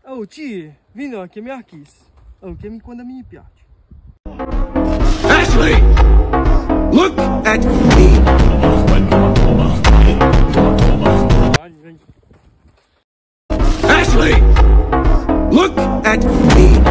Oh, Ci, vino che mi ha chiesto. Oh, chiami quando mi piace. Ashley! Look at me! Ashley! Look at me!